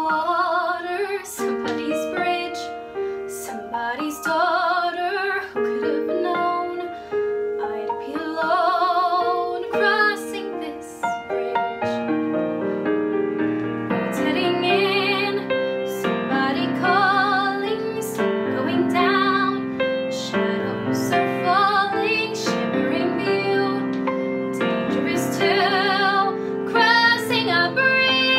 water, somebody's bridge, somebody's daughter. Who could have known I'd be alone crossing this bridge? Boats heading in, somebody calling, sun going down, shadows are falling, shimmering view, dangerous too, crossing a bridge.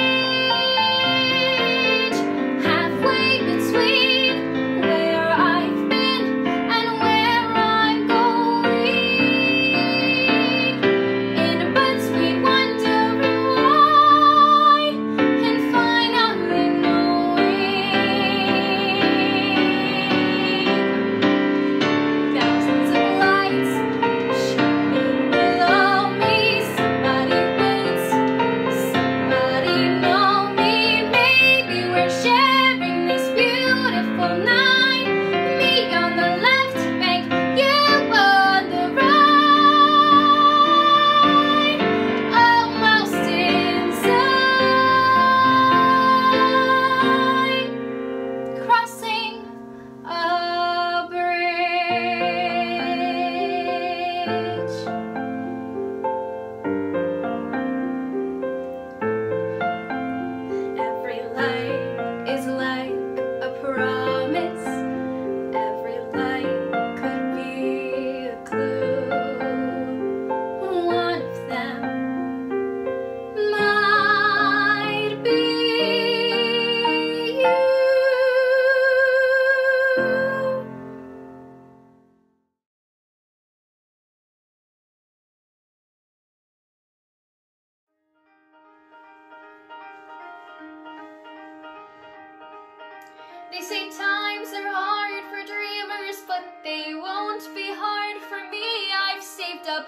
They say times are hard for dreamers, but they won't be hard for me. I've saved up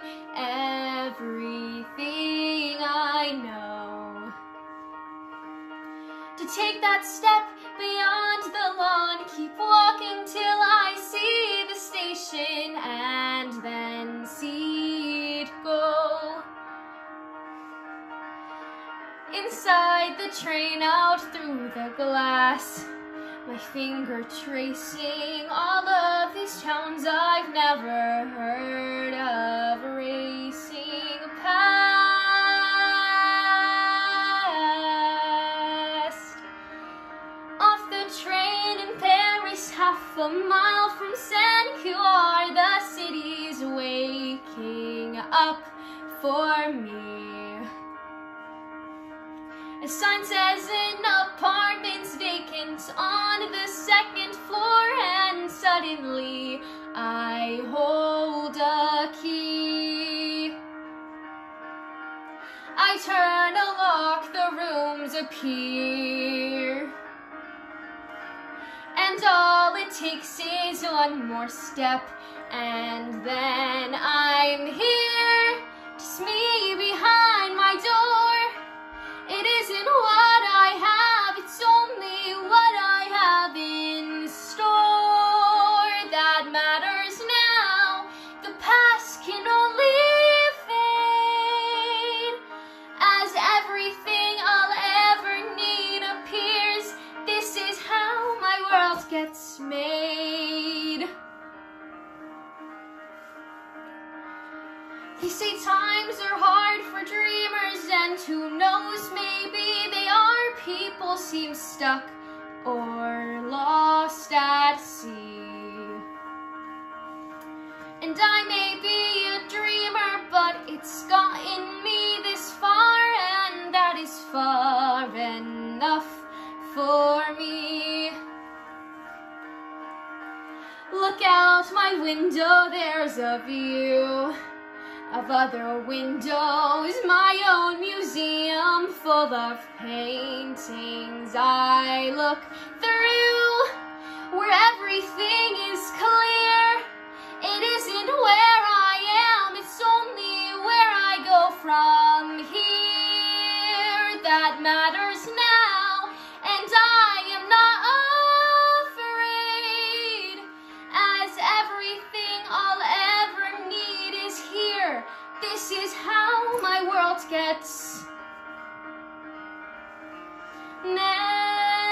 everything I know to take that step beyond the lawn. Keep walking till I see the station and then see it go. Inside the train, out through the glass, my finger tracing all of these towns I've never heard of, racing past. Off the train in Paris, half a mile from Saint-Cloud, the city's waking up for me. A sign says an apartment's vacant on the second floor, and suddenly I hold a key. I turn a lock, the rooms appear, and all it takes is one more step, and then I'm here, just me behind my door. It isn't what I have, it's only what I have in store that matters now. The past can only fade as everything I'll ever need appears. This is how my world gets made. They say times are hard for dreamers, and who knows, maybe they are. People seem stuck or lost at sea. And I may be a dreamer, but it's gotten me this far, and that is far enough for me. Look out my window, there's a view of other windows, my own museum full of paintings I look through, where everything is clear. It isn't where I am, it's only where I go from here that matters now, and I am not afraid, as everything I'll ever need is here. This is how my world gets made.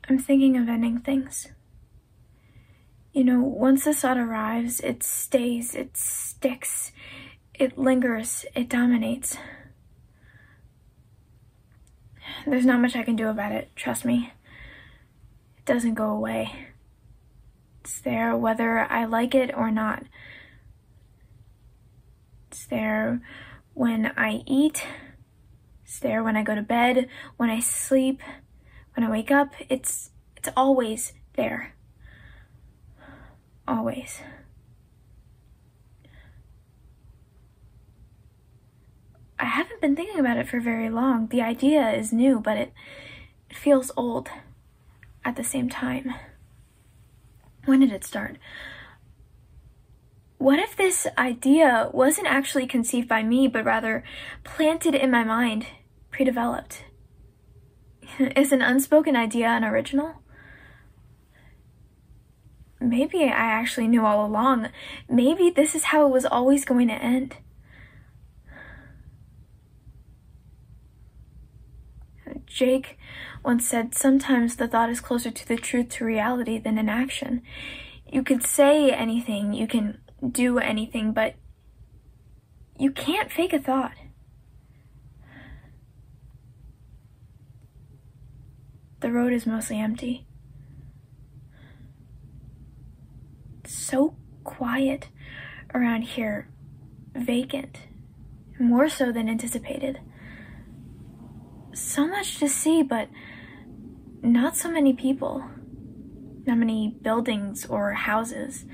I'm thinking of ending things. You know, once this thought arrives, it stays, it sticks, it lingers, it dominates. There's not much I can do about it, trust me. It doesn't go away. It's there whether I like it or not. It's there when I eat. It's there when I go to bed, when I sleep, when I wake up. It's always there. Always. I haven't been thinking about it for very long. The idea is new, but it feels old at the same time. When did it start? What if this idea wasn't actually conceived by me, but rather planted in my mind, pre-developed? Is an unspoken idea an original? Maybe I actually knew all along. Maybe this is how it was always going to end. Jake once said, sometimes the thought is closer to the truth, to reality, than in action. You could say anything, you can do anything, but you can't fake a thought. The road is mostly empty. It's so quiet around here, vacant, more so than anticipated. So much to see, but not so many people. Not many buildings or houses.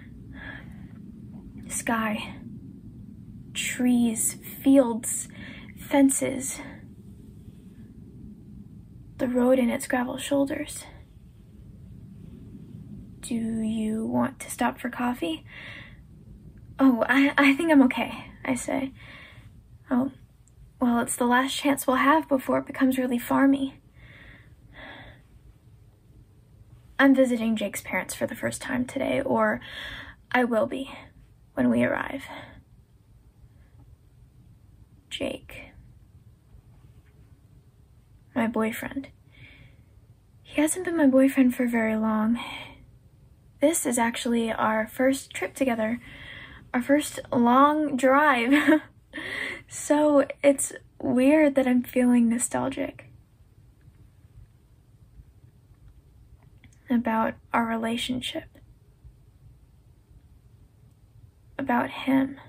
Sky, trees, fields, fences. The road and its gravel shoulders. Do you want to stop for coffee? Oh, I think I'm okay, I say. Oh, well, it's the last chance we'll have before it becomes really farmy. I'm visiting Jake's parents for the first time today, or I will be when we arrive. Jake. My boyfriend. He hasn't been my boyfriend for very long. This is actually our first trip together, our first long drive. So it's weird that I'm feeling nostalgic about our relationship, about him,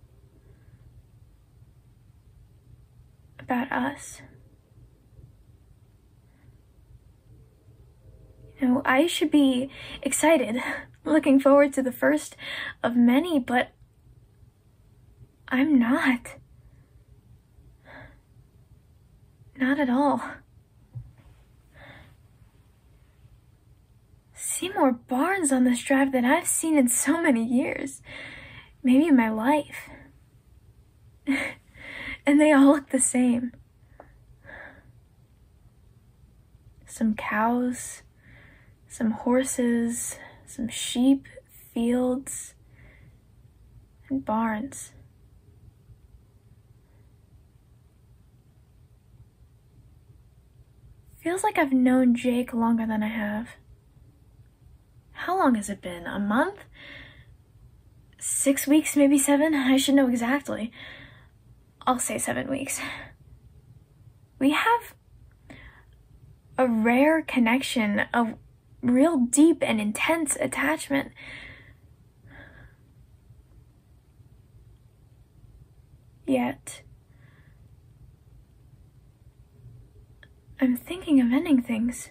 about us. You know, I should be excited, looking forward to the first of many, but I'm not. Not at all. See more barns on this drive than I've seen in so many years. Maybe in my life. And they all look the same. Some cows, some horses, some sheep, fields, and barns. Feels like I've known Jake longer than I have. How long has it been? A month? 6 weeks, maybe 7? I should know exactly. I'll say 7 weeks. We have a rare connection, a real deep and intense attachment. Yet, I'm thinking of ending things.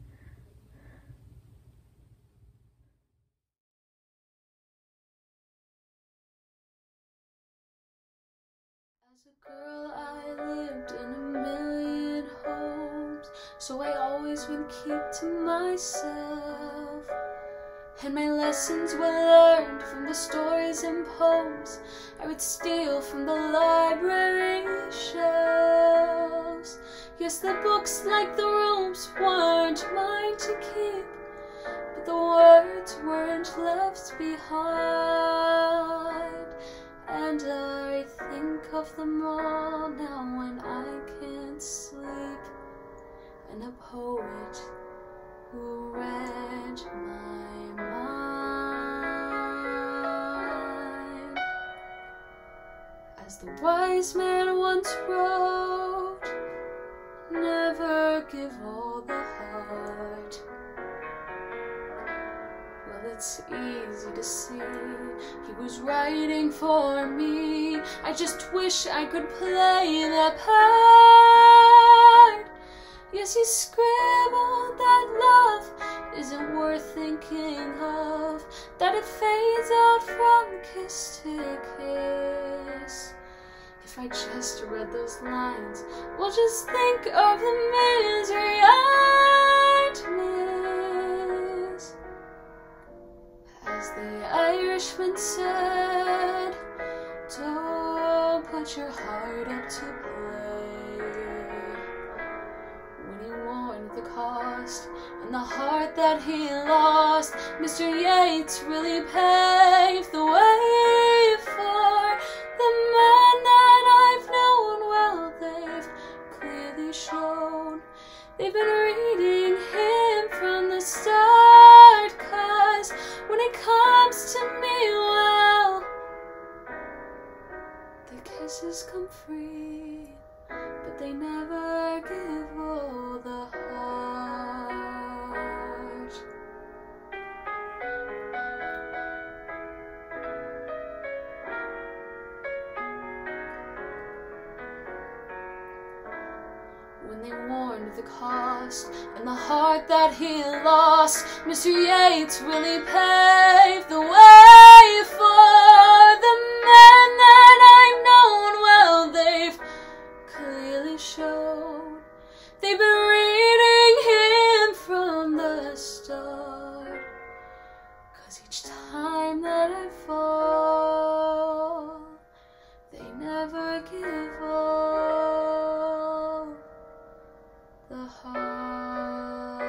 As a girl, I lived in a million homes, so I always would keep to myself. And my lessons were learned from the stories and poems I would steal from the library shelves. Yes, the books, like the rooms, weren't mine to keep, but the words weren't left behind. And I think of them all now when I can't sleep. And a poet who wrench my mind. As the wise man once wrote, never give all the heart. Well, it's easy to see he was writing for me. I just wish I could play that part. Yes, he scribbled that love isn't worth thinking of, that it fades out from kiss to kiss. If I just read those lines, well, just think of the misery I'd miss. As the Irishman said, don't put your heart up to play. When he warned the cost and the heart that he lost, Mr. Yeats really paved the way for the man that I've known. Well, they've clearly shown they've been reading him from the start, 'cause when it comes to me, well, the kisses come free, but they never give all the heart. When they warned the cost and the heart that he lost, Mr. Yeats really paved the way for the men that I've known. Well, they've clearly shown they've been reading him from the start, 'cause each time that I fall, they never give all the heart.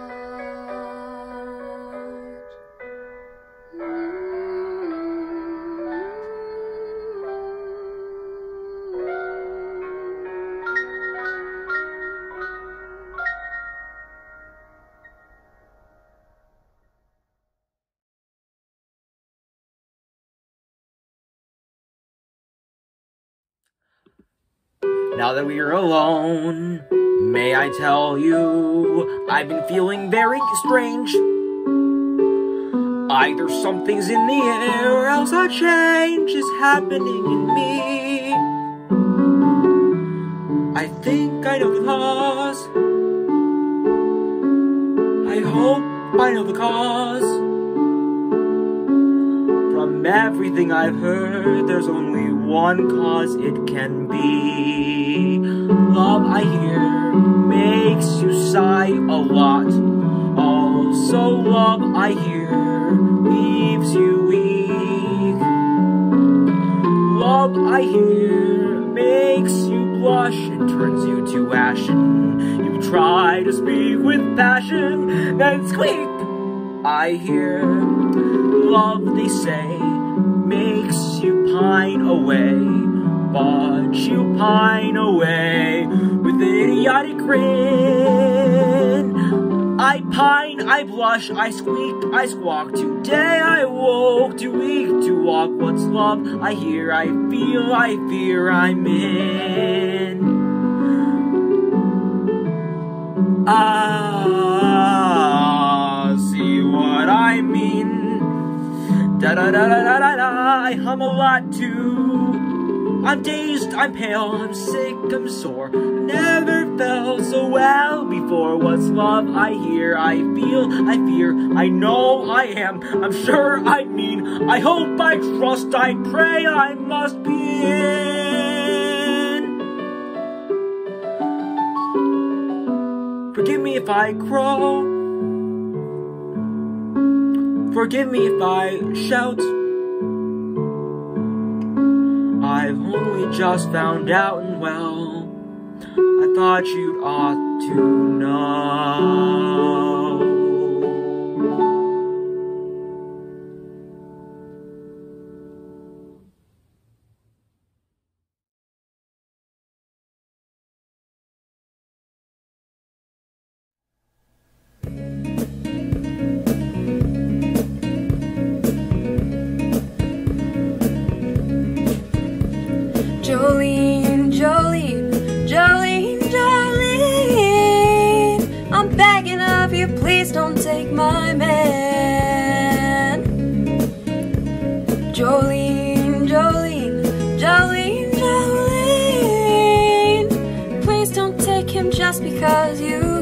Now that we're alone, may I tell you, I've been feeling very strange. Either something's in the air, or else a change is happening in me. I think I know the cause. I hope I know the cause. From everything I've heard, there's only one cause it can be. Love, I hear, makes you sigh a lot. Also, love, I hear, leaves you weak. Love, I hear, makes you blush and turns you to ashen. You try to speak with passion, then squeak. I hear, love, they say, makes you pine away, but you pine away with an idiotic grin. I pine, I blush, I squeak, I squawk. Today I woke too weak to walk. What's love? I hear, I feel, I fear, I'm in. See what I mean? Da-da-da-da-da-da, I hum a lot too. I'm dazed, I'm pale, I'm sick, I'm sore. Never felt so well before. What's love? I hear, I feel, I fear, I know I am, I'm sure I mean, I hope, I trust, I pray, I must be in. Forgive me if I crow. Forgive me if I shout. I've only just found out, and well, I thought you'd ought to know. just because you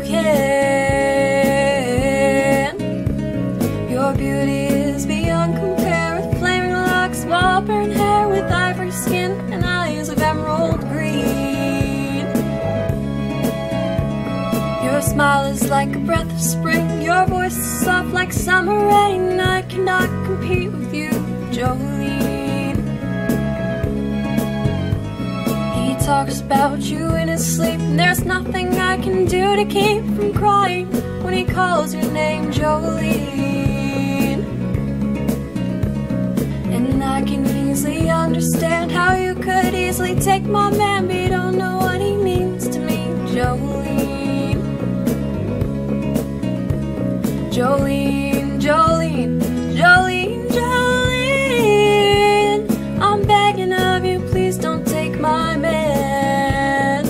can. Your beauty is beyond compare, with flaming locks, auburn hair, with ivory skin and eyes of emerald green. Your smile is like a breath of spring, your voice is soft like summer rain. I cannot compete with you, Jolene. He talks about you in his sleep, and there's nothing I can do to keep from crying when he calls your name, Jolene. And I can easily understand how you could easily take my man, but you don't know what he means to me, Jolene. Jolene, Jolene, Jolene, Jolene, I'm begging of you, please don't take my man.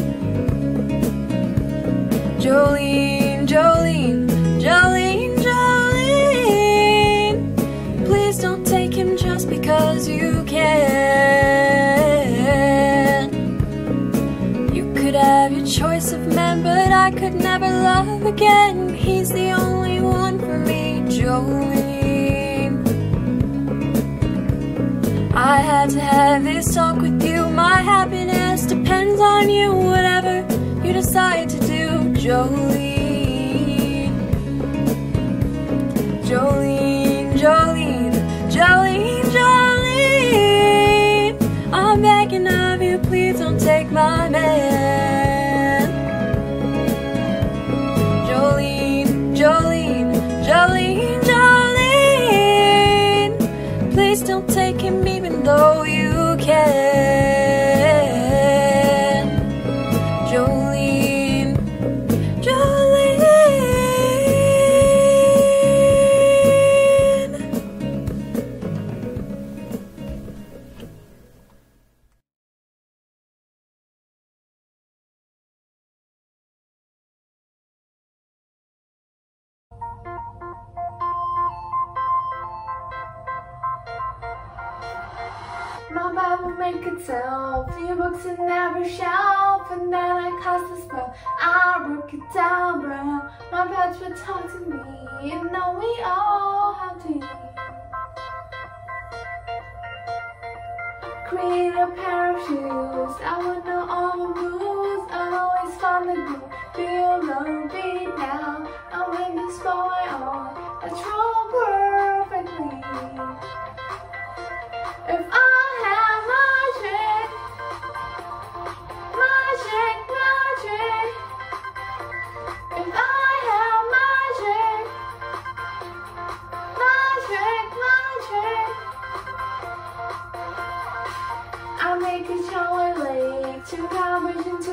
Jolene, Jolene, Jolene, Jolene, please don't take him just because you can. You could have your choice of men, but I could never love again. He's the only one for me, Jolene. I had to have this talk with you. My happiness depends on you, whatever you decide to do, Jolene. Jolene, Jolene, Jolene, Jolene, I'm begging of you, please don't take my man. Jolene, Jolene, Jolene, Jolene, please don't take him even though you can. Jolene, Jolene. My Bible make itself, few books in every shelf, and then I cast a spell, abracadabra. My pets would talk to me, you know we all have to eat. Create a pair of shoes, I would know all the rules, I always find the groove, feel the beat now, I'll make this boy on, let's roll perfectly. If I have magic, magic, magic. If I have magic, magic, magic. I make a shower lake, 2 cabbage and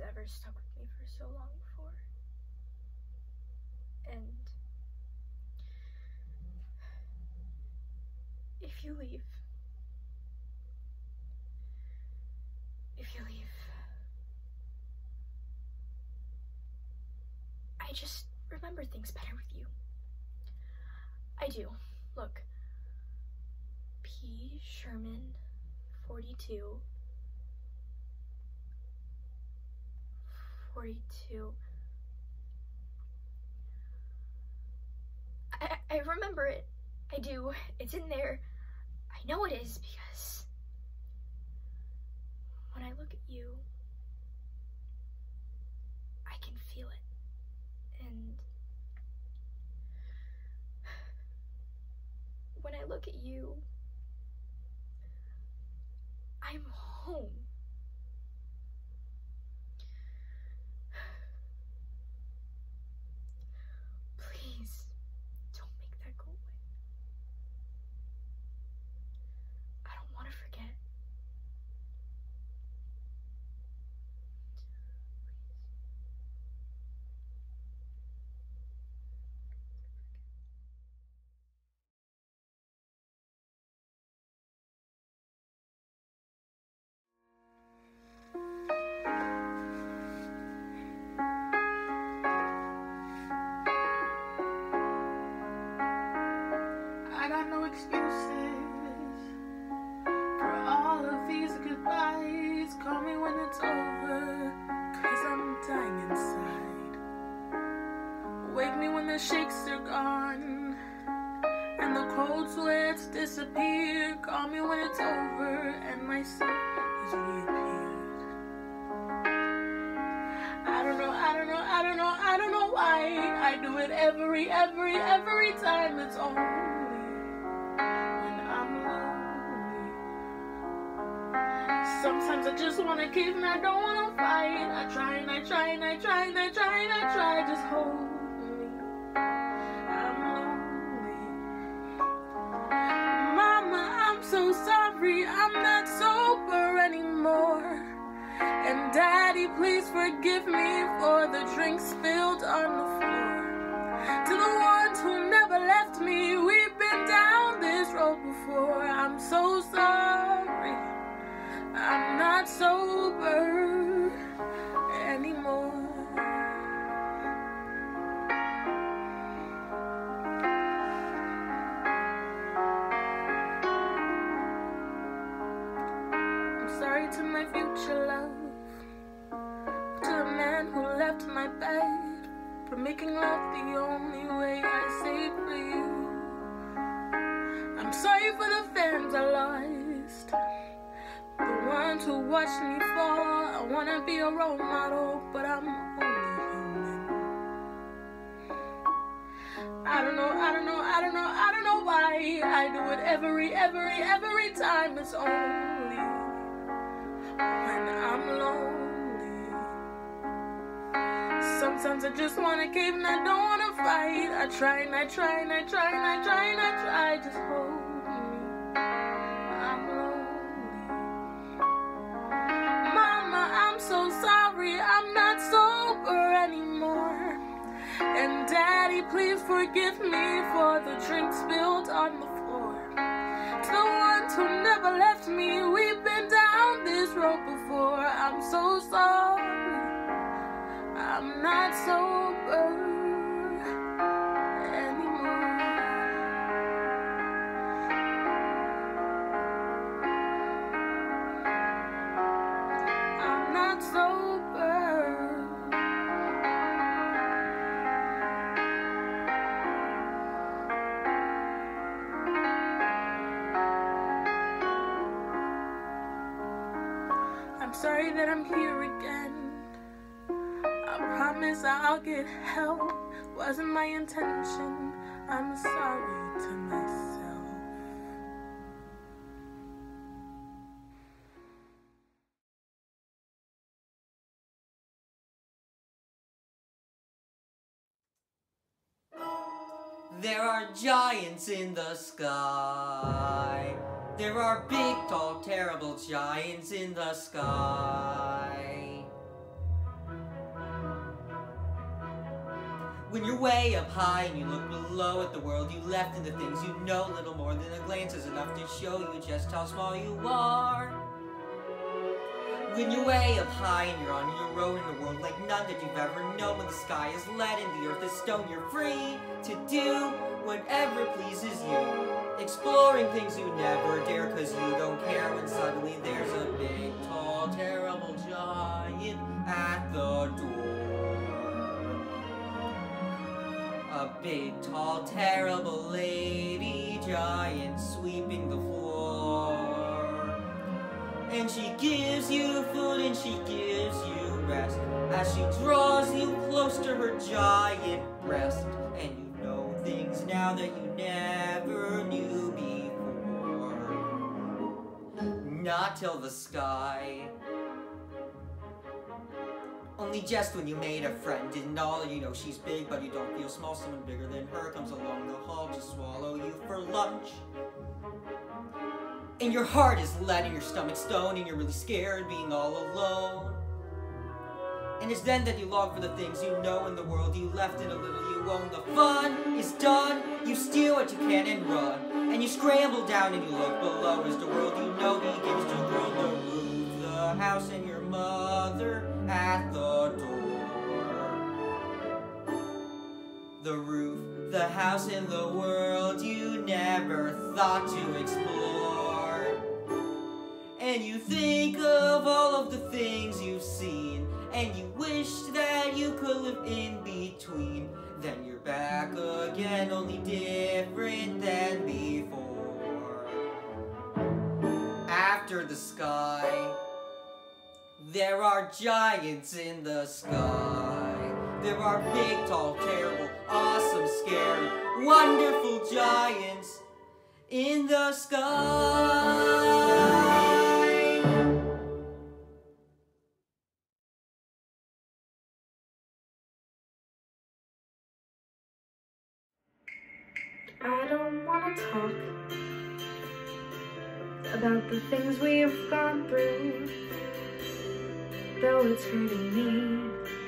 ever stuck with me for so long before. And if you leave, I just remember things better with you. I do. Look. P. Sherman, 42. 42. I remember it. I do. It's in there. I know it is because when I look at you, I can feel it. And when I look at you, I'm home. Please, don't make that go away. I don't want to forget. I got no excuses for all of these goodbyes. Call me when it's over, 'cause I'm dying inside. Wake me when the shakes are gone and the cold sweats disappear. Call me when it's over and my self has reappeared. I don't know why I do it every time. It's only when I'm lonely. Sometimes I just wanna give and I don't wanna fight. I try and I try and I try and I try and I try. Just hold me. I'm lonely. Mama, I'm so sorry. I'm not sober anymore. And Daddy, please forgive me for the drink spilled on the floor. To the ones who never left me, we've been down this road before. I'm so sorry. I'm not sober anymore. I'm sorry to my future love, to the man who left my bed, for making love the only way I saved for you. I'm sorry for the fans I lost, the ones who watched me fall. I wanna be a role model, but I'm only human. I don't know why I do it every time. It's only when I'm lonely. Sometimes I just wanna cave and I don't wanna fight. I try and I try and I try and I try and I try. Just hold me. I'm lonely. Mama, I'm so sorry. I'm not sober anymore. And Daddy, please forgive me for the drink spilled on the floor. To the ones who never left me, we've been down this road before. I'm so sorry. I'm not sober anymore. I'm not sober. I'm sorry that I'm here again. I promise I'll get help. Wasn't my intention. I'm sorry to myself. There are giants in the sky. There are big, tall, terrible giants in the sky. When you're way up high and you look below at the world you left and the things you know, little more than a glance is enough to show you just how small you are. When you're way up high and you're on your own in a world like none that you've ever known, when the sky is lead and the earth is stone, you're free to do whatever pleases you, exploring things you never dare cause you don't care, when suddenly there's a big, tall, terrible giant at the door. A big, tall, terrible lady giant sweeping the floor. And she gives you food and she gives you rest as she draws you close to her giant breast. And you know things now that you never knew before. Not till the sky. Only just when you made a friend, didn't all you know she's big, but you don't feel small. Someone bigger than her comes along the hall to swallow you for lunch. And your heart is lead and your stomach stone, and you're really scared being all alone. And it's then that you long for the things you know in the world you left and a little you own. The fun is done, you steal what you can and run. And you scramble down and you look below as the world you know begins to grow. The roof, the house, and your mother at the door. The roof, the house, and the world you never thought to explore. And you think of all of the things you've seen, and you wish that you could live in between. Then you're back again, only different than before. After the sky, there are giants in the sky. There are big, tall, terrible, awesome, scary, wonderful giants in the sky. I don't want to talk about the things we've gone through, though it's hurting me.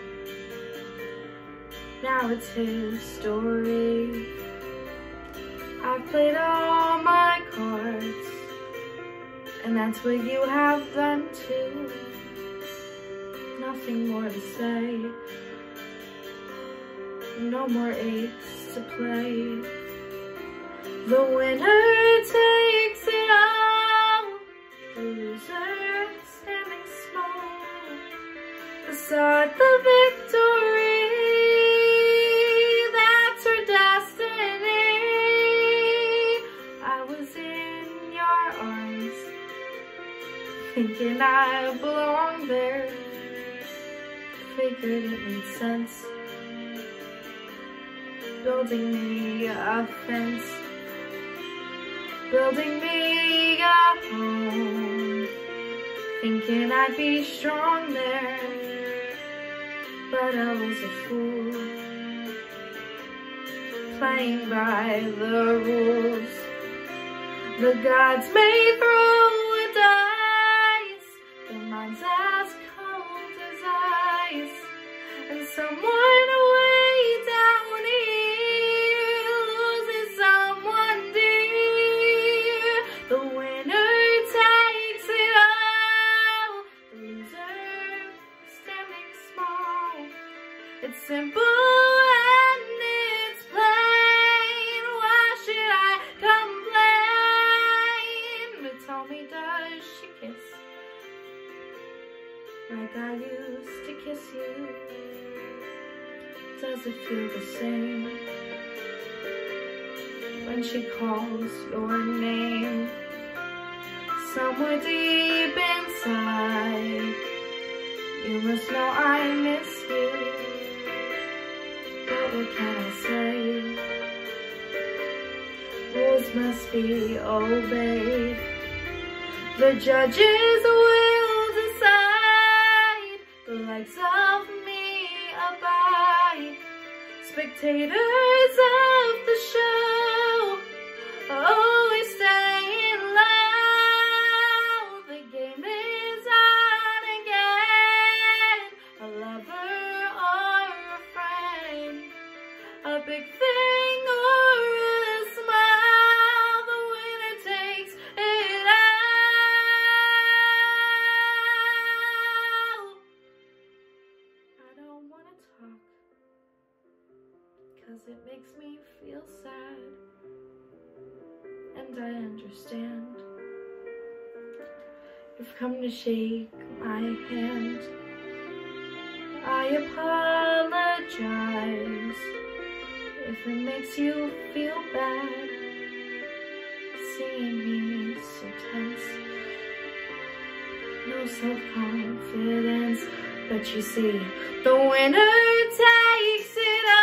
Now it's his story. I've played all my cards, and that's what you have done too. Nothing more to say, no more aches to play. The winner takes it all, the loser standing small beside the victory. That's her destiny. I was in your arms, thinking I belonged there. Figured it made sense, building me a fence, building me a home, thinking I'd be strong there, but I was a fool, playing by the rules the gods may throw a dice. Their minds as cold as ice, and someone way down here loses someone dear. The winner takes it all, the loser standing small. It's simple and it's plain. Why should I complain? But tell me, does she kiss like I used to kiss you? Does it feel the same when she calls your name? Somewhere deep inside, you must know I miss you. But what can I say? Rules must be obeyed. The judges will decide. The likes of me abide. Spectators of the show, always staying loud. The game is on again. A lover or a friend, understand. You've come to shake my hand. I apologize if it makes you feel bad. Seeing me so tense, no self-confidence, but you see, the winner takes it all.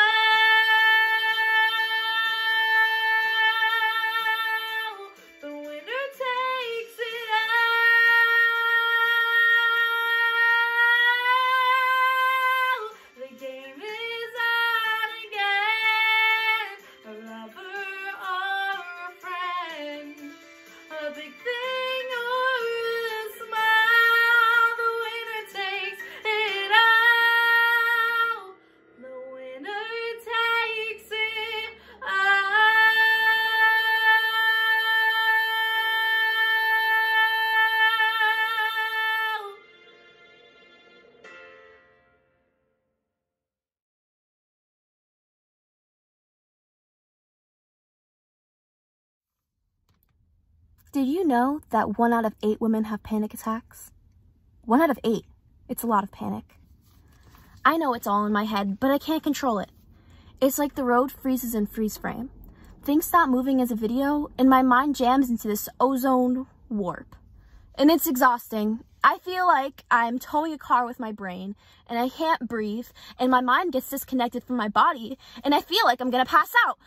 The winner takes it all. The game is on again. A lover or a friend, a big thing or a smile. The winner takes it all. The winner takes it all. Did you know that 1 out of 8 women have panic attacks? 1 out of 8. It's a lot of panic. I know it's all in my head, but I can't control it. It's like the road freezes in freeze frame. Things stop moving as a video, and my mind jams into this ozone warp. And it's exhausting. I feel like I'm towing a car with my brain, and I can't breathe, and my mind gets disconnected from my body, and I feel like I'm gonna pass out.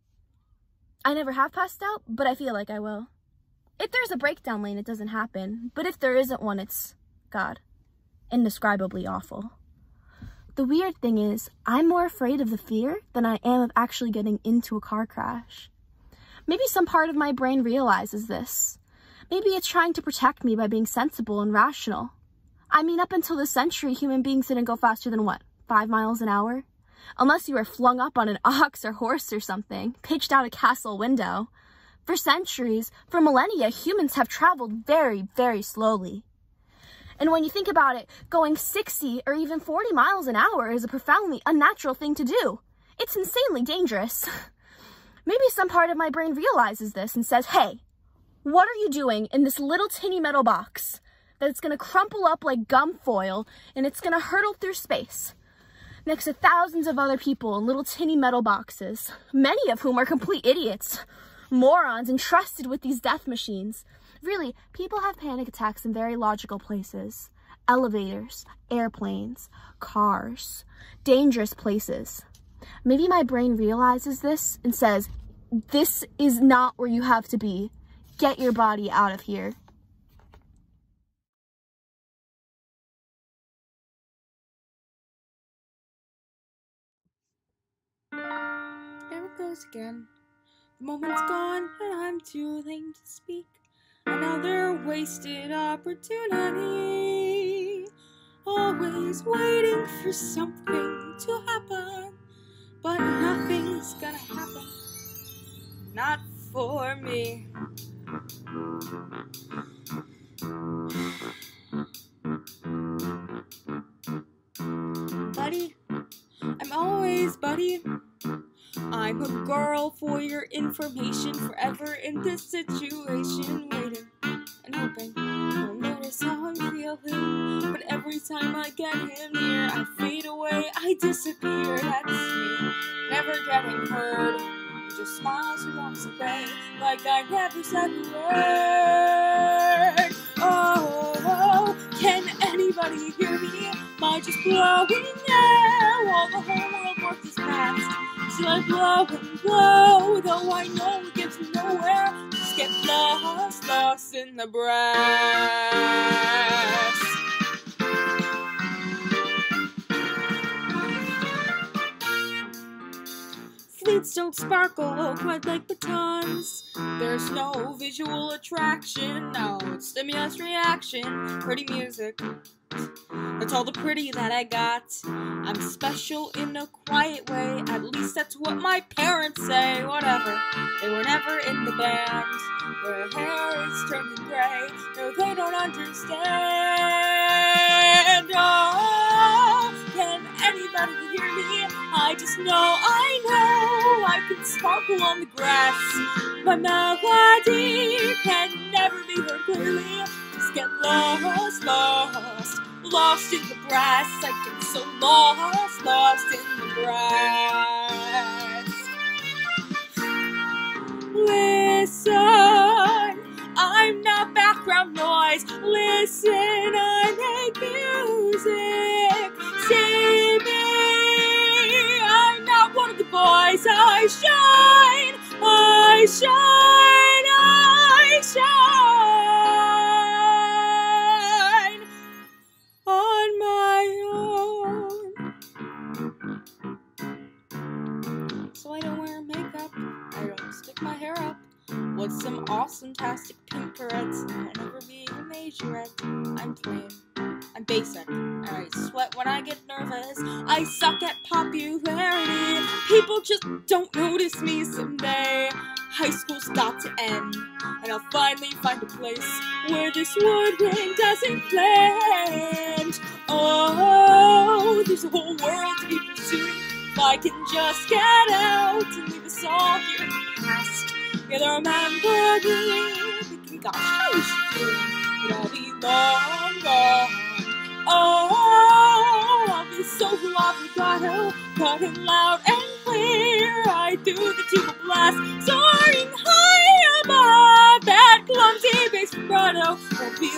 I never have passed out, but I feel like I will. If there's a breakdown lane, it doesn't happen. But if there isn't one, it's, God, indescribably awful. The weird thing is, I'm more afraid of the fear than I am of actually getting into a car crash. Maybe some part of my brain realizes this. Maybe it's trying to protect me by being sensible and rational. I mean, up until this century, human beings didn't go faster than what, 5 miles an hour? Unless you were flung up on an ox or horse or something, pitched out a castle window. For centuries, for millennia, humans have traveled very, very slowly. And when you think about it, going 60 or even 40 miles an hour is a profoundly unnatural thing to do. It's insanely dangerous. Maybe some part of my brain realizes this and says, hey, what are you doing in this little tinny metal box that it's going to crumple up like gum foil and it's going to hurtle through space next to thousands of other people in little tinny metal boxes, many of whom are complete idiots, morons entrusted with these death machines. Really, people have panic attacks in very logical places. Elevators, airplanes, cars, dangerous places. Maybe my brain realizes this and says, this is not where you have to be. Get your body out of here. There it goes again. The moment's gone and I'm too lame to speak. Another wasted opportunity. Always waiting for something to happen, but nothing's gonna happen. Not for me. Buddy, I'm always buddy. I'm a girl for your information, forever in this situation, waiting and hoping you'll notice how I'm feeling. But every time I get him near, I fade away, I disappear. That's me, never getting heard. He just smiles and walks away like I never said a word. Oh, can anybody hear me? Am I just blowing now while the whole world works is past? Till I blow and blow, though I know it gets nowhere. Just get lost in the brass. Fleets don't sparkle quite like batons. There's no visual attraction, no, it's stimulus reaction. Pretty music, that's all the pretty that I got. I'm special in a quiet way, at least that's what my parents say. Whatever, they were never in the band. Their hair is turning gray, no, they don't understand. Oh, can anybody that you hear me. I just know I can sparkle on the grass. My melody can never be heard clearly. Just get lost, lost in the brass. I get so lost in the brass. Listen, I'm not background noise. Listen, I make music. See me, I'm not one of the boys. I shine on my own. So I don't wear makeup, I don't stick my hair up with some awesome-tastic pink barrettes. I never be a majorette. I'm plain, I'm basic, and I sweat when I get nervous. I suck at popularity. People just don't notice me someday. High school's got to end, and I'll finally find a place where this woodwind doesn't blend. Oh, there's a whole world to be pursuing. If I can just get out and leave us all here in the past. You'll remember me thinking, gosh, how is she doing? But I'll be long gone. Oh, I'll be so obligato, cutting loud and clear. I do the tuba blast, soaring high above that clumsy bass vibrato. I'll be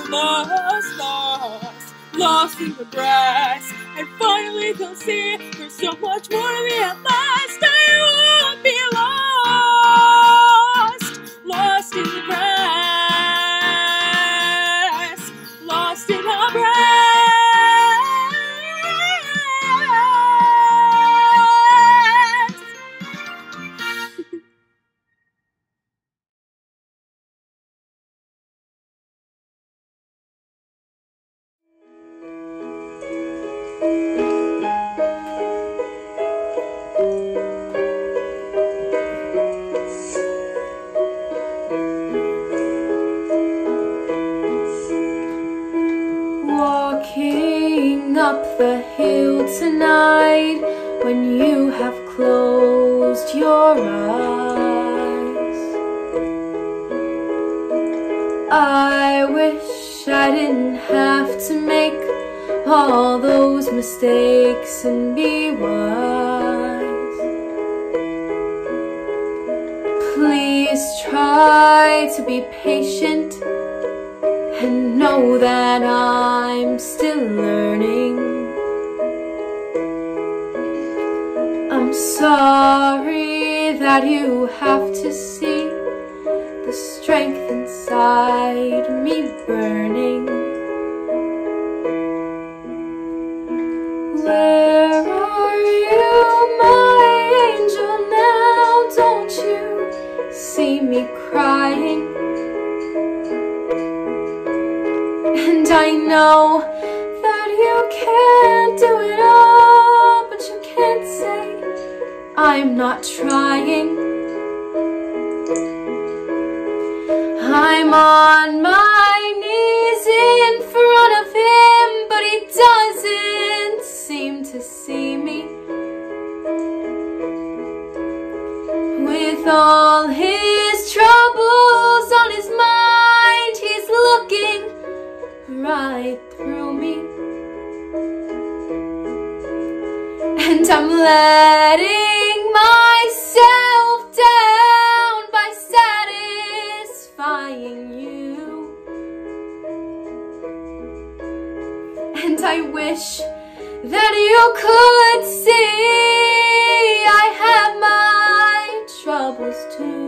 lost in the brass. And finally they'll see there's so much more to me at last. I won't be lost in the brass, lost in the brass. Walking up the hill tonight when you have closed your eyes. I wish I didn't have to make all those mistakes and be wise. Please try to be patient and know that I'm still learning. I'm sorry that you have to see the strength inside me burning. Where are you, my angel, now? Don't you see me crying? And I know that you can't do it all, but you can't say I'm not trying. I'm on my knees in front of him, but he doesn't seem to see me. With all his troubles on his mind, he's looking right through me. And I'm letting myself down by satisfying you. And I wish that you could see I have my troubles too.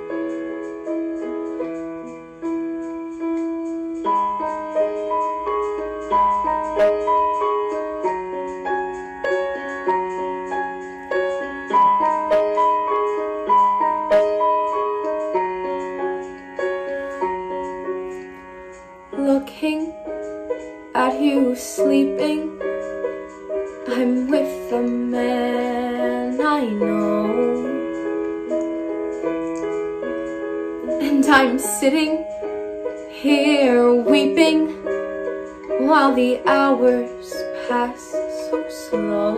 Looking at you sleeping, I'm with a man I know. And I'm sitting here weeping while the hours pass so slowly. slow.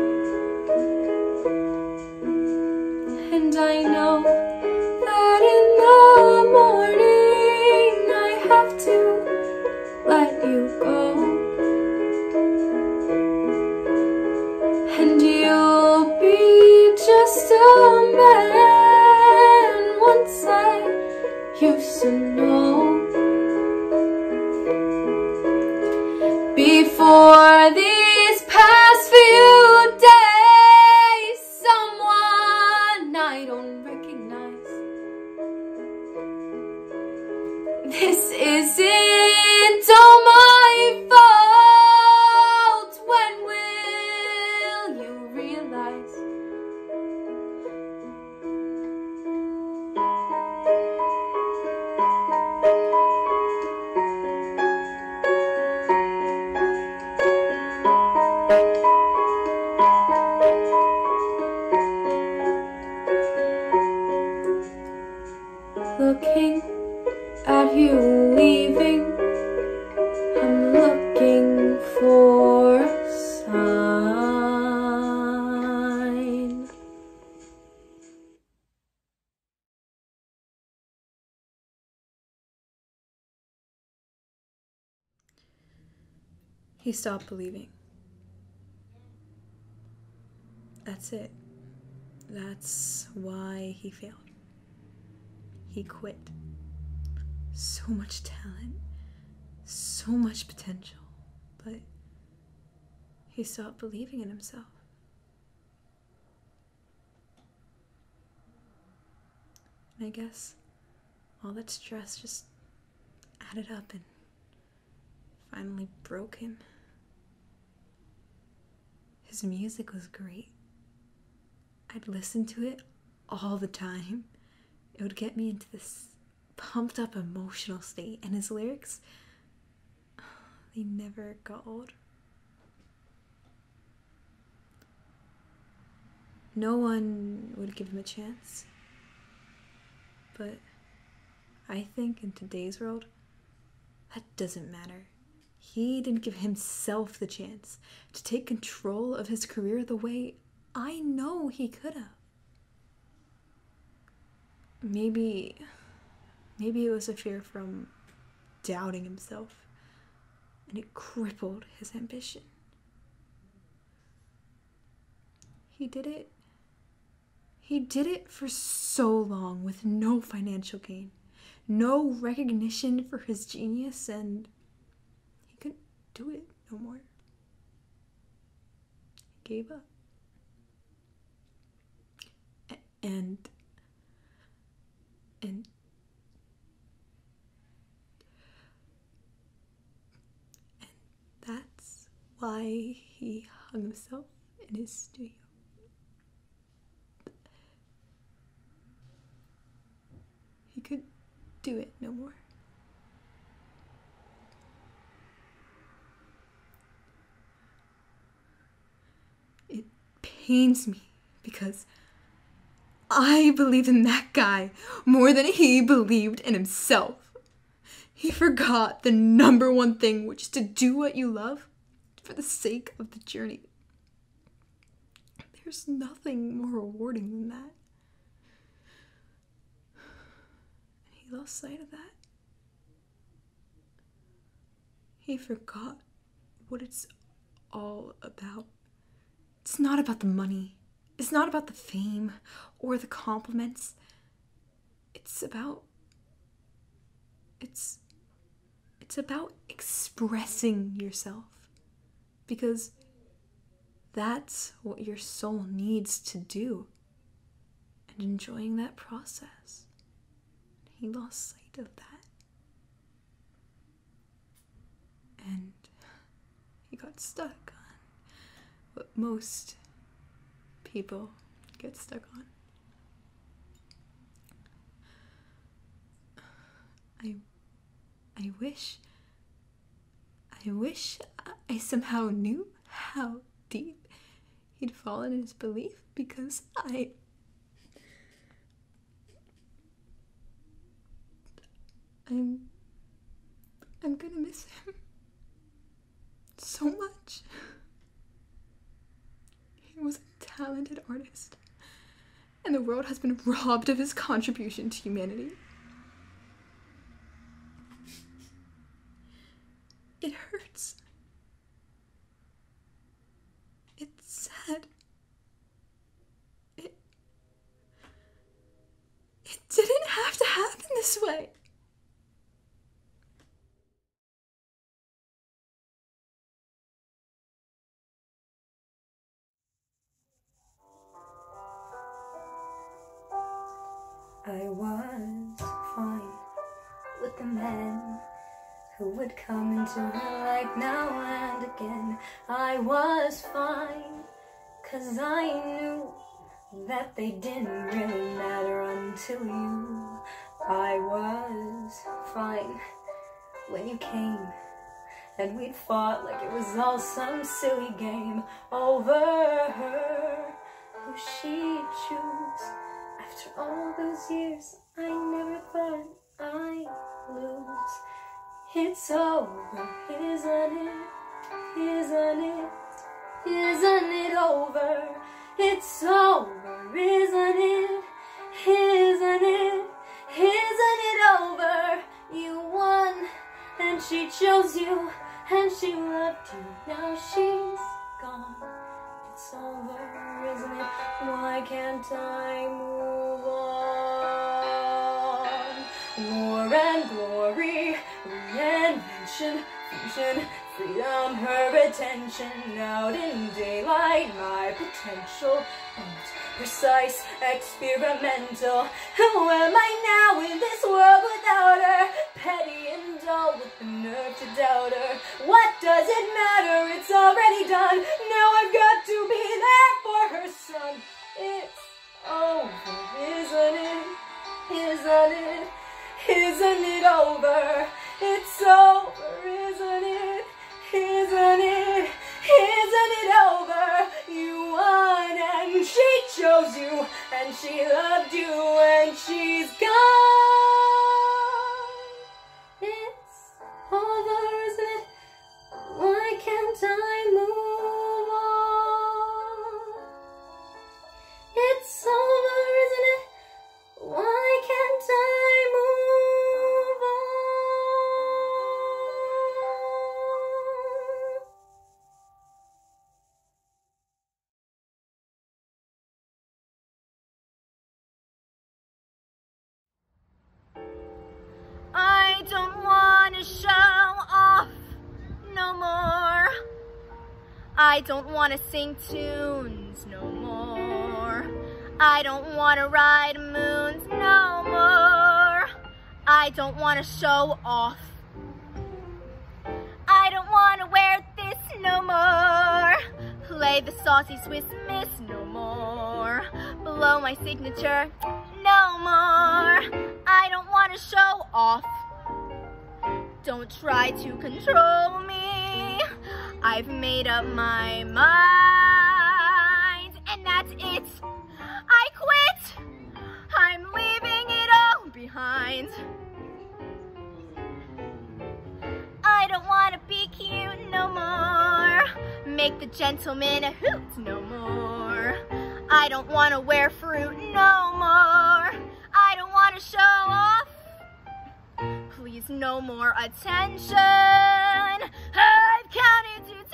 And I know that in the morning I have to let you go. And you'll be just a man once I used to know. Before these past few days, someone I don't recognize. This isn't all my fault. When will you realize? Looking at you leaving, I'm looking for a sign. He stopped believing. That's it. That's why he failed. He quit. So much talent, so much potential, but he stopped believing in himself. And I guess all that stress just added up and finally broke him. His music was great. I'd listen to it all the time. It would get me into this pumped up emotional state, and his lyrics, they never got old. No one would give him a chance, but I think in today's world, that doesn't matter. He didn't give himself the chance to take control of his career the way I know he could have. Maybe it was a fear from doubting himself, and it crippled his ambition. He did it for so long with no financial gain, no recognition for his genius, and he couldn't do it no more. He gave up. And that's why he hung himself in his studio. He could do it no more. It pains me because I believed in that guy more than he believed in himself. He forgot the number one thing, which is to do what you love for the sake of the journey. There's nothing more rewarding than that. He lost sight of that. He forgot what it's all about. It's not about the money. It's not about the fame or the compliments. It's about expressing yourself, because that's what your soul needs to do, and enjoying that process. He lost sight of that, and he got stuck on what most people get stuck on. I wish I somehow knew how deep he'd fallen in his belief, because I'm gonna miss him so much. talented artist, and the world has been robbed of his contribution to humanity. It hurts. It's sad. It didn't have to happen this way. I was fine with the men who would come into her life now and again. I was fine, 'cause I knew that they didn't really matter until you. I was fine when you came and we'd fought like it was all some silly game over her, who she'd choose. After all those years, I never thought I'd lose. It's over, isn't it? Isn't it? Isn't it over? It's over, isn't it? Isn't it? Isn't it over? You won, and she chose you, and she loved you. Now she's gone. It's over, isn't it? Why can't I move on? War and glory, reinvention, fusion, freedom, her attention. Out in daylight, my potential, precise, experimental. Who am I now in this world without her? Petty and dull with the nerve to doubt her. What does it matter? It's already done. Now I've got to be there for her son. It's over, isn't it? Isn't it? Isn't it over? It's over, isn't it? Isn't it? Isn't it over? You won and she chose you and she loved you and she's gone. It's over, isn't it? Why can't I move on? It's over, isn't it? Why can't I move on? I don't want to show off no more. I don't want to sing tunes no more. I don't want to ride moons no more. I don't want to show off. I don't want to wear this no more. Play the saucy Swiss Miss no more. Blow my signature no more. I don't want to show off. Don't try to control me. I've made up my mind, and that's it. I quit. I'm leaving it all behind. I don't want to be cute no more. Make the gentleman a hoot no more. I don't want to wear fruit no more. I don't want to show off. Please, no more attention. I've counted to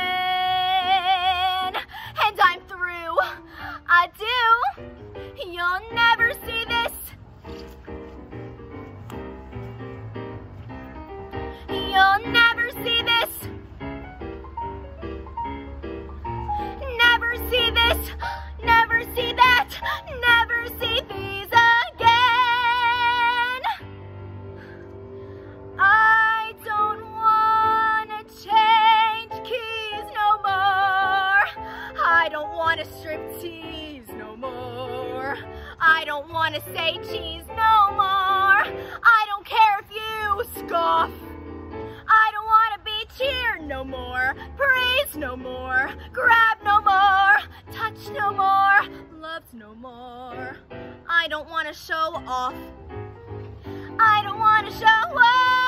10, and I'm through. Adieu. You'll never see this. You'll never see this. Never see this. Never see that. Never see these again. I don't want to change keys no more. I don't want to strip tease no more. I don't want to say cheese no more. I don't care if you scoff. I don't want to be cheered no more. Praise no more. Grab no more. Touch no more. Loved no more. I don't want to show off. I don't want to show off.